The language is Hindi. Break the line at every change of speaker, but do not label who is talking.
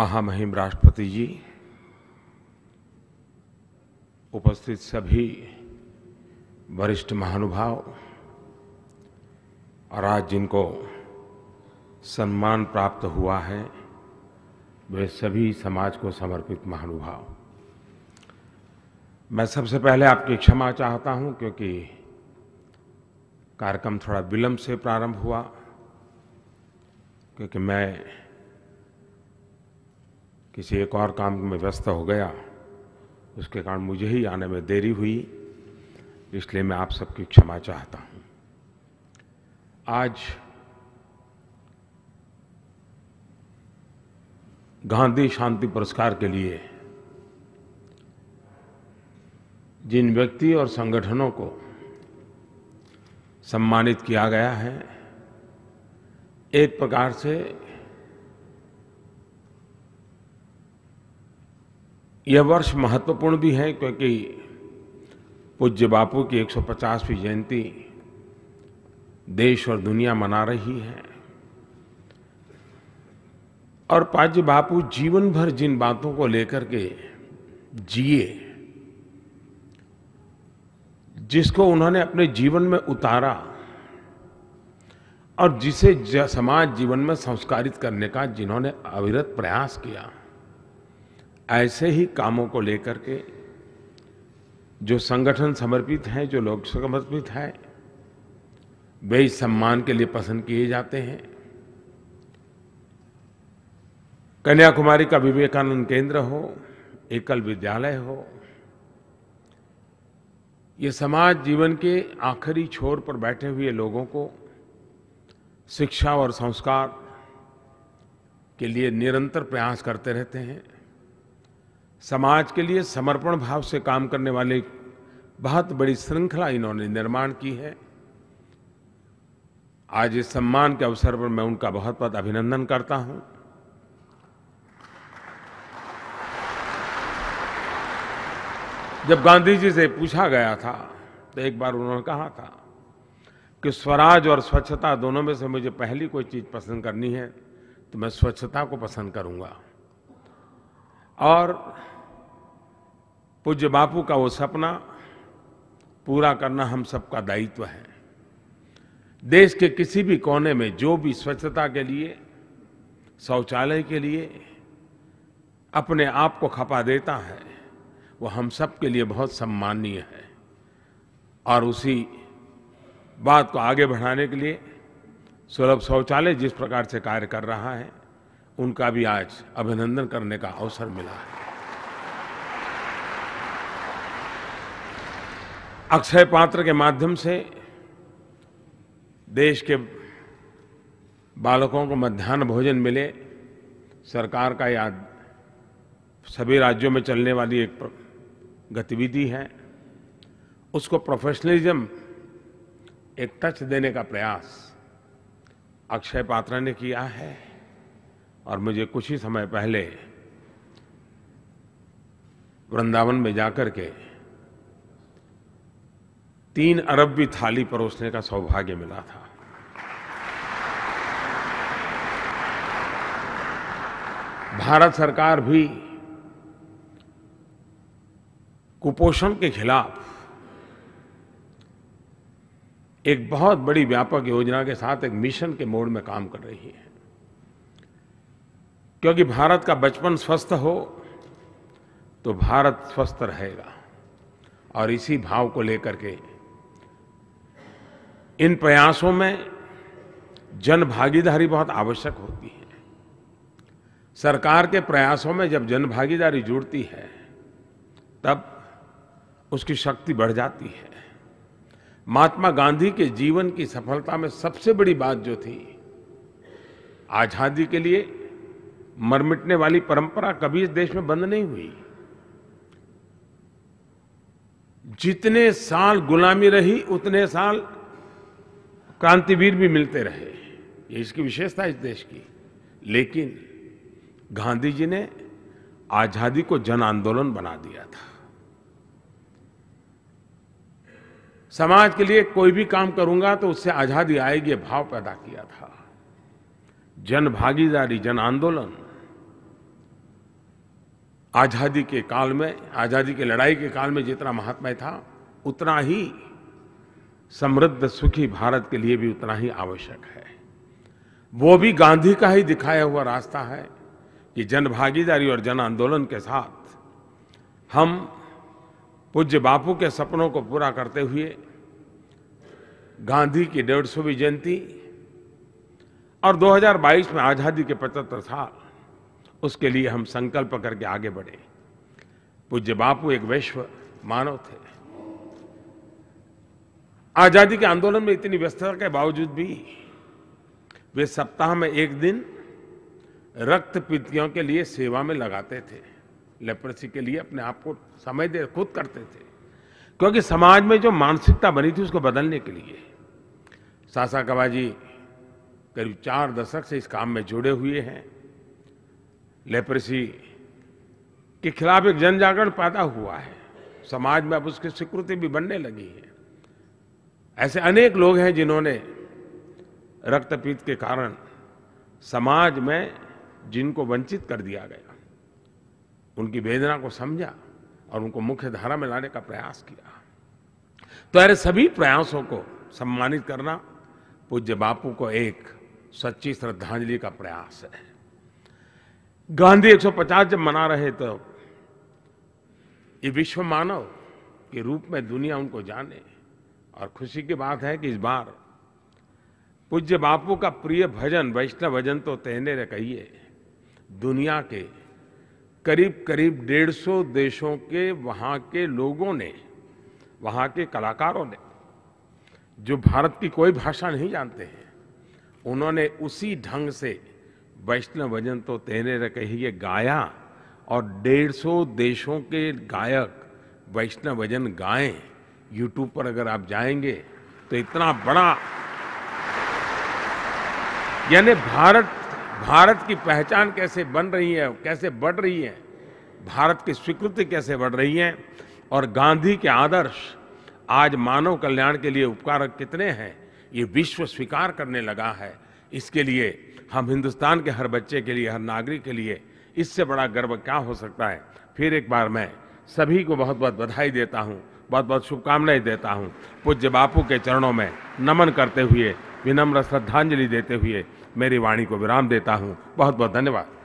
महामहिम राष्ट्रपति जी, उपस्थित सभी वरिष्ठ महानुभाव और आज जिनको सम्मान प्राप्त हुआ है वे सभी समाज को समर्पित महानुभाव। मैं सबसे पहले आपकी क्षमा चाहता हूं क्योंकि कार्यक्रम थोड़ा विलंब से प्रारंभ हुआ, क्योंकि मैं किसी एक और काम में व्यस्त हो गया, उसके कारण मुझे ही आने में देरी हुई, इसलिए मैं आप सबकी क्षमा चाहता हूं। आज गांधी शांति पुरस्कार के लिए जिन व्यक्ति और संगठनों को सम्मानित किया गया है, एक प्रकार से यह वर्ष महत्वपूर्ण भी है क्योंकि पूज्य बापू की 150वीं जयंती देश और दुनिया मना रही है और पूज्य बापू जीवन भर जिन बातों को लेकर के जिए, जिसको उन्होंने अपने जीवन में उतारा और जिसे समाज जीवन में संस्कारित करने का जिन्होंने अविरत प्रयास किया, ऐसे ही कामों को लेकर के जो संगठन समर्पित हैं, जो लोग समर्पित हैं, वे इस सम्मान के लिए पसंद किए जाते हैं। कन्याकुमारी का विवेकानंद केंद्र हो, एकल विद्यालय हो, ये समाज जीवन के आखिरी छोर पर बैठे हुए लोगों को शिक्षा और संस्कार के लिए निरंतर प्रयास करते रहते हैं। समाज के लिए समर्पण भाव से काम करने वाले बहुत बड़ी श्रृंखला इन्होंने निर्माण की है। आज इस सम्मान के अवसर पर मैं उनका बहुत बहुत अभिनंदन करता हूं। जब गांधी जी से पूछा गया था तो एक बार उन्होंने कहा था कि स्वराज और स्वच्छता दोनों में से मुझे पहली कोई चीज पसंद करनी है तो मैं स्वच्छता को पसंद करूंगा। और पूज्य बापू का वो सपना पूरा करना हम सबका दायित्व है। देश के किसी भी कोने में जो भी स्वच्छता के लिए, शौचालय के लिए अपने आप को खपा देता है, वो हम सब के लिए बहुत सम्माननीय है। और उसी बात को आगे बढ़ाने के लिए सुलभ शौचालय जिस प्रकार से कार्य कर रहा है, उनका भी आज अभिनंदन करने का अवसर मिला है। अक्षय पात्र के माध्यम से देश के बालकों को मध्याह्न भोजन मिले, सरकार का याद सभी राज्यों में चलने वाली एक गतिविधि है। उसको प्रोफेशनलिज्म, एक टच देने का प्रयास अक्षय पात्र ने किया है। और मुझे कुछ ही समय पहले वृंदावन में जाकर के 3 अरबवीं थाली परोसने का सौभाग्य मिला था। भारत सरकार भी कुपोषण के खिलाफ एक बहुत बड़ी व्यापक योजना के साथ एक मिशन के मोड में काम कर रही है, क्योंकि भारत का बचपन स्वस्थ हो तो भारत स्वस्थ रहेगा। और इसी भाव को लेकर के इन प्रयासों में जन भागीदारी बहुत आवश्यक होती है। सरकार के प्रयासों में जब जन भागीदारी जुड़ती है तब उसकी शक्ति बढ़ जाती है। महात्मा गांधी के जीवन की सफलता में सबसे बड़ी बात जो थी, आजादी के लिए मर मिटने वाली परंपरा कभी इस देश में बंद नहीं हुई। जितने साल गुलामी रही उतने साल क्रांतिवीर भी मिलते रहे, ये इसकी विशेषता इस देश की। लेकिन गांधी जी ने आजादी को जन आंदोलन बना दिया था। समाज के लिए कोई भी काम करूंगा तो उससे आजादी आएगी, ये भाव पैदा किया था। जन भागीदारी, जन आंदोलन, आज़ादी के काल में, आज़ादी की लड़ाई के काल में जितना महात्म्य था, उतना ही समृद्ध सुखी भारत के लिए भी उतना ही आवश्यक है। वो भी गांधी का ही दिखाया हुआ रास्ता है कि जन भागीदारी और जन आंदोलन के साथ हम पूज्य बापू के सपनों को पूरा करते हुए गांधी की 150वीं जयंती और 2022 में आज़ादी के 75 साल, उसके लिए हम संकल्प करके आगे बढ़े। पूज्य बापू एक वैश्व मानव थे। आज़ादी के आंदोलन में इतनी व्यस्तता के बावजूद भी वे सप्ताह में एक दिन रक्तपीतियों के लिए सेवा में लगाते थे। लेप्रोसी के लिए अपने आप को समय दे खुद करते थे, क्योंकि समाज में जो मानसिकता बनी थी उसको बदलने के लिए। सासा कबा जी करीब 4 दशक से इस काम में जुड़े हुए हैं। लेप्रोसी के खिलाफ एक जन जागरण पैदा हुआ है, समाज में अब उसकी स्वीकृति भी बनने लगी है। ऐसे अनेक लोग हैं जिन्होंने रक्तपीत के कारण समाज में जिनको वंचित कर दिया गया, उनकी वेदना को समझा और उनको मुख्य धारा में लाने का प्रयास किया। तो ऐसे सभी प्रयासों को सम्मानित करना पूज्य बापू को एक सच्ची श्रद्धांजलि का प्रयास है। गांधी 150 जब मना रहे तो ये विश्व मानव के रूप में दुनिया उनको जाने, और खुशी की बात है कि इस बार पूज्य बापू का प्रिय भजन वैष्णव भजन तो तेने रे कहिए दुनिया के करीब करीब 150 देशों के वहाँ के लोगों ने, वहाँ के कलाकारों ने, जो भारत की कोई भाषा नहीं जानते हैं, उन्होंने उसी ढंग से वैष्णव भजन तो तेने रे कहिए गाया, और 150 देशों के गायक वैष्णव भजन गाएं। यूट्यूब पर अगर आप जाएंगे तो इतना बड़ा, यानी भारत की पहचान कैसे बन रही है, कैसे बढ़ रही है, भारत की स्वीकृति कैसे बढ़ रही है, और गांधी के आदर्श आज मानव कल्याण के लिए उपकारक कितने हैं, ये विश्व स्वीकार करने लगा है। इसके लिए हम हिंदुस्तान के हर बच्चे के लिए, हर नागरिक के लिए इससे बड़ा गर्व क्या हो सकता है। फिर एक बार मैं सभी को बहुत बहुत बधाई देता हूँ, बहुत बहुत शुभकामनाएं देता हूँ। पूज्य बापू के चरणों में नमन करते हुए, विनम्र श्रद्धांजलि देते हुए मेरी वाणी को विराम देता हूँ। बहुत बहुत धन्यवाद।